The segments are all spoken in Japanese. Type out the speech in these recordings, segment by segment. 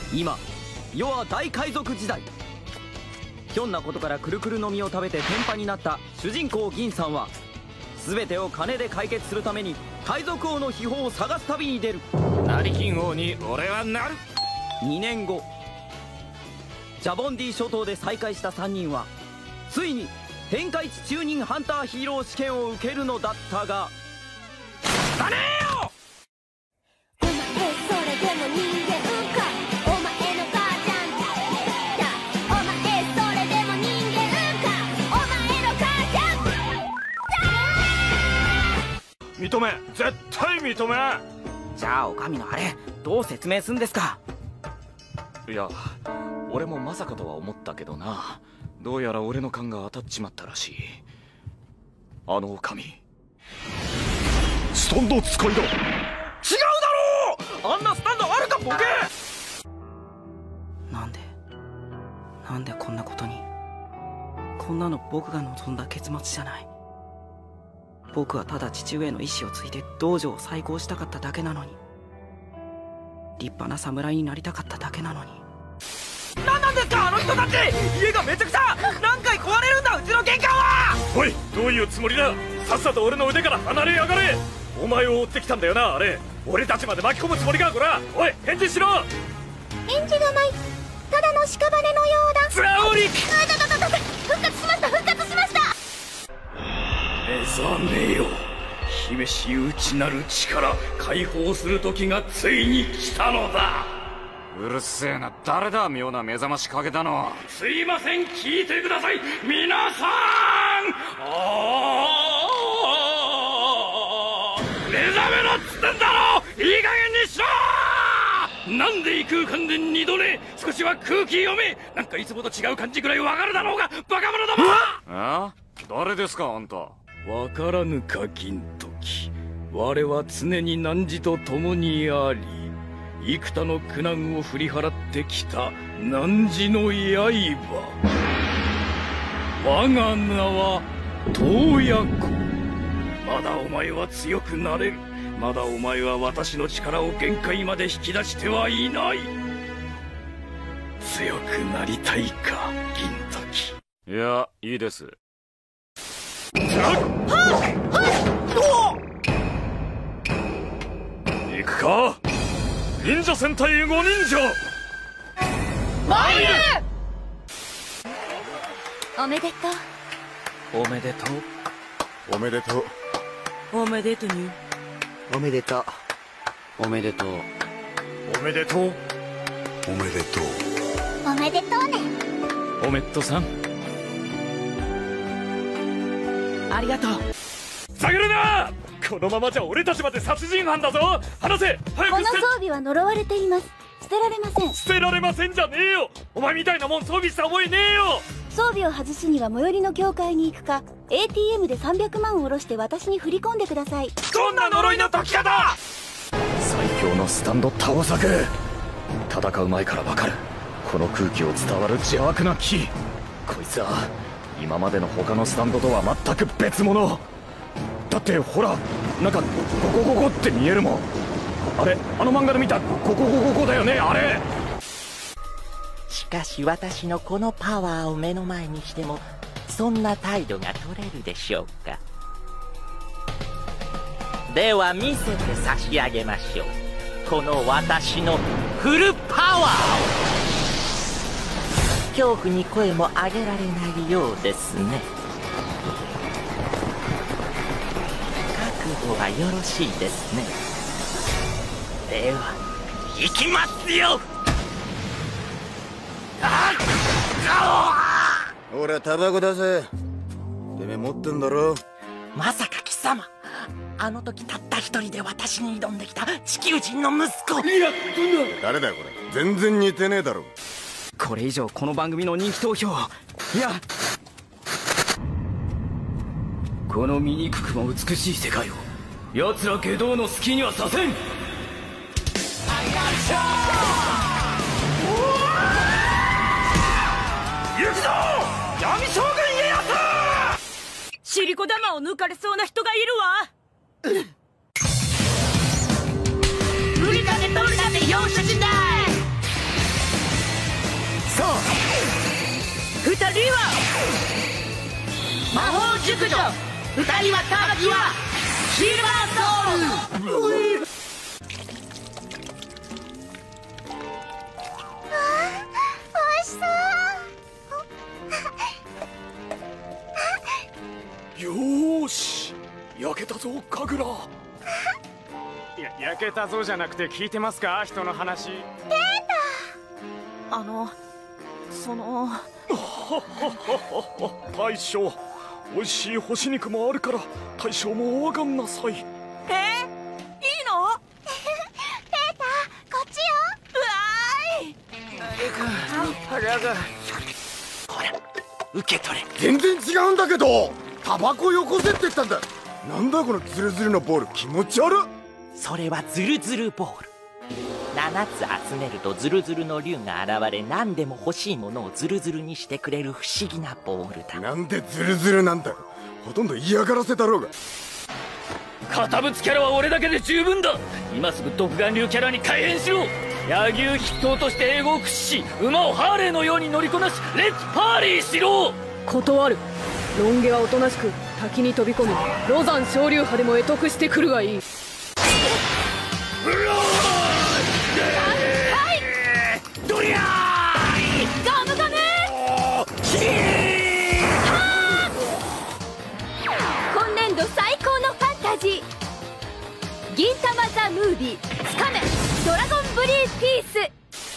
今世は大海賊時代。ひょんなことからくるくるの実を食べて天パになった主人公銀さんは、全てを金で解決するために海賊王の秘宝を探す旅に出る。 成金王に俺はなる。 2年後、ジャボンディ諸島で再会した3人はついに天下一中忍ハンターヒーロー試験を受けるのだったが、だねーよ。 お前それでも人間か。お前の母ちゃんだ。お前それでも人間か。お前の母ちゃんだ。 認め、絶対認め。 じゃあお上のあれどう説明すんですか。 いや、俺もまさかとは思ったけどな。どうやら俺の勘が当たっちまったらしい。あのお上スタンド使いだ。違うだろう。あんなスタンドあるかボケ。 なんでこんなことに。こんなの僕が望んだ結末じゃない。僕はただ父上の意志を継いで道場を再興したかっただけなのに。立派な侍になりたかっただけなのに。何なんですかあの人たち。家がめちゃくちゃ。何回壊れるんだうちの玄関は。 おい、どういうつもりだ。さっさと俺の腕から離れやがれ。お前を追ってきたんだよなあれ。俺たちまで巻き込むつもりかこら。おい、返事しろ。 返事がない。ただの屍のようだ。 ザオリ復活しました。復活しました。 目覚めよ、姫し内なる力、解放する時がついに来たのだ。 うるせえな。誰だ妙な目覚ましかけたの。 すいません、聞いてください皆さん。目覚めろっつってんだろ。いい加減にしろ。なんで異空間で二度寝。少しは空気読め。なんかいつもと違う感じくらいわかるだろうがバカ者ども。 ああ、誰ですかあんた。 わからぬか銀時。我は常に汝と共にあり、幾多の苦難を振り払ってきた汝の刃。我が名は洞爺湖。まだお前は強くなれる。まだお前は私の力を限界まで引き出してはいない。強くなりたいか銀時。 いや、いいです。行くか忍者戦隊5忍者。 参る。 おめでとう。 おめでとう。 おめでとう。 おめでとうに。 おめでとう。 おめでとう。 おめでとう。 おめでとう。 おめでとうね。 おめっとさん。 ありがとう。 下げるな。このままじゃ俺たちまで殺人犯だぞ。話せ早く。 この装備は呪われています。捨てられません。 捨てられませんじゃねえよ。お前みたいなもん装備した覚えねえよ。 装備を外すには最寄りの教会に行くか ATM で300万を下ろして私に振り込んでください。 どんな呪いの解き方。最強のスタンド盗作。戦う前からわかる。この空気を伝わる邪悪な気。こいつは今までの他のスタンドとは全く別物だって。ほら、なんかゴコゴコって見えるもん。あれ、あの漫画で見たゴコゴコゴコだよねあれ。 しかし私のこのパワーを目の前にしてもそんな態度が取れるでしょうか。では見せて差し上げましょう。この私のフルパワーを。恐怖に声も上げられないようですね。覚悟はよろしいですね。では行きますよ。 ほらタバコ出せ。てめえ持ってんだろ。 まさか貴様、あの時たった一人で私に挑んできた地球人の息子。いや、 誰だよこれ。全然似てねえだろ。 これ以上この番組の人気投票、いやこの醜くも美しい世界を奴ら下道の好きにはさせん。 行くぞ闇将軍家康。 シリコ玉を抜かれそうな人がいるわ。売りたて取りたて容赦しない。 えたリワ魔法熟女二人はタキはシルバーソウル。 おいしそう。 よーし、焼けたぞ神楽。 焼けたぞじゃなくて聞いてますか、人の話。 大将、美味しい干し肉もあるから大将もお上がんなさい。 いいの？ ペータこっちよ。 ほら受け取れ。 全然違うんだけど。タバコよこせって言ったんだ。なんだこのズルズルのボール、気持ち悪っ。 それはズルズルボール。7つ集めるとズルズルの竜が現れ、何でも欲しいものをズルズルにしてくれる不思議なボールだ。 なんでズルズルなんだよ。ほとんど嫌がらせだろうが。 堅物キャラは俺だけで十分だ。今すぐ独眼竜キャラに改変しろ。柳生筆頭として英語を駆使し、馬をハーレーのように乗りこなし、レッツパーリーしろ。 断る。ロン毛はおとなしく滝に飛び込み、ロザン昇竜派でも会得してくるがいい。 ドリャーガムガム。今年度最高のファンタジー銀魂ザ・ムービーつかめドラゴンブリーピース。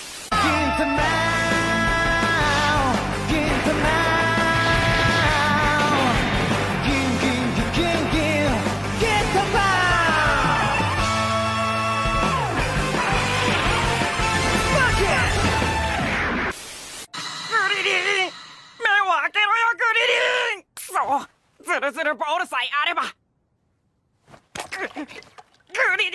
ズルズルボールさえあれば。グリ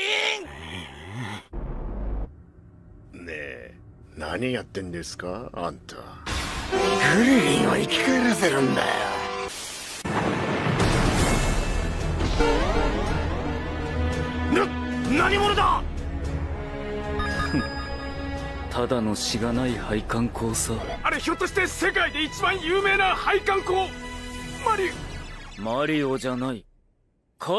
リン。 ねえ、何やってんですかあんた。グリリンを生き返らせるんだよ。 何者だ。 ただのしがない配管工さ。 あれひょっとして世界で一番有名な配管工マリオじゃない。 土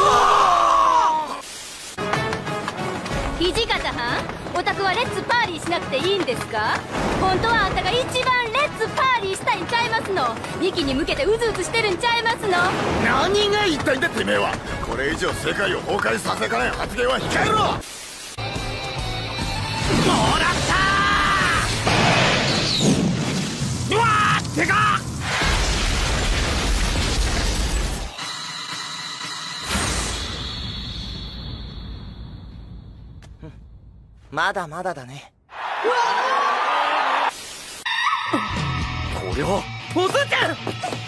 方はん、オタクはレッツパーリーしなくていいんですか？本当はあんたが一番レッツパーリーしたいんちゃいますの。2期に向けてうずうずしてるんちゃいますの。 何が言いたいんだてめえは。これ以上世界を崩壊させかねん発言は控えろ。 もらったー。うわーってか。 まだまだだね。 これはおずちゃん。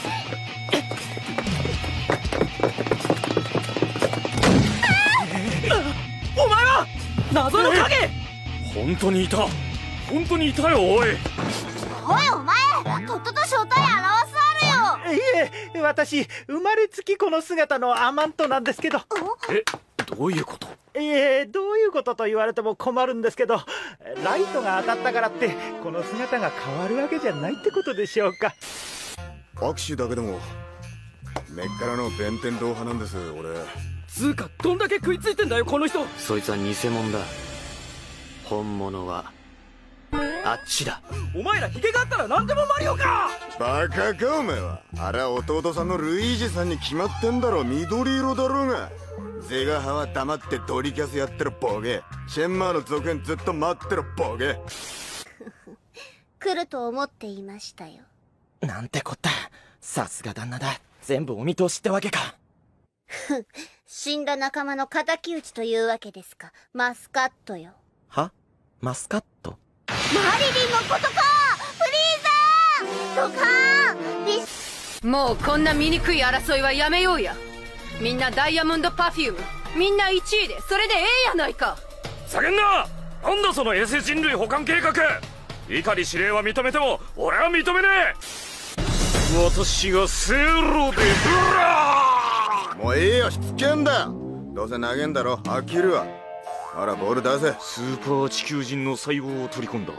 お前は謎の影。本当にいた。本当にいたよ。おいおいお前、とっとと正体表すあるよ。 いえ、私生まれつきこの姿のアマントなんですけど。 どういうこと？ どういうことと言われても困るんですけど、ライトが当たったからってこの姿が変わるわけじゃないってことでしょうか。 握手だけでも根っからの弁天堂派なんです俺。 つうかどんだけ食いついてんだよこの人。 そいつは偽物だ。本物はあっちだ。 お前らヒゲがあったら何でもマリオか。 バカかお前は。あれは弟さんのルイージさんに決まってんだろ。緑色だろうが。ゼガ派は黙ってドリキャスやってるボケ。シェンマーの続編ずっと待ってるボケ。 来ると思っていましたよ。 なんてこった。さすが旦那だ。全部お見通しってわけか。 死んだ仲間の敵討ちというわけですか。マスカットよ。 は？マスカット？ マリリンのことか。フリーザードカーン。 もうこんな醜い争いはやめようや。みんなダイヤモンドパフューム、みんな1位でそれでええやないか。 叫んな。なんだそのエセ人類保管計画。碇司令は認めても俺は認めねえ。私がセロでブラもうええよ、しつけんだよ。どうせ投げんだろ、飽きるわ。あらボール出せ。 スーパー地球人の細胞を取り込んだ。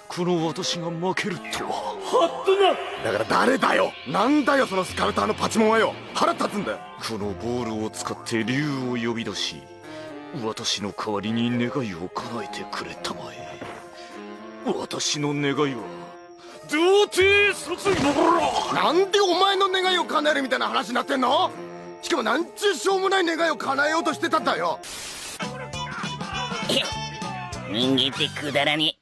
この私が負けるとは。 はっとな。だから誰だよ、なんだよそのスカウターのパチモンはよ。腹立つんだよ。 このボールを使って竜を呼び出し、私の代わりに願いを叶えてくれたまえ。私の願いは童貞卒業。 なんでお前の願いを叶えるみたいな話になってんの。しかもなんちゅうしょうもない願いを叶えようとしてたんだよ。 人間ってくだらね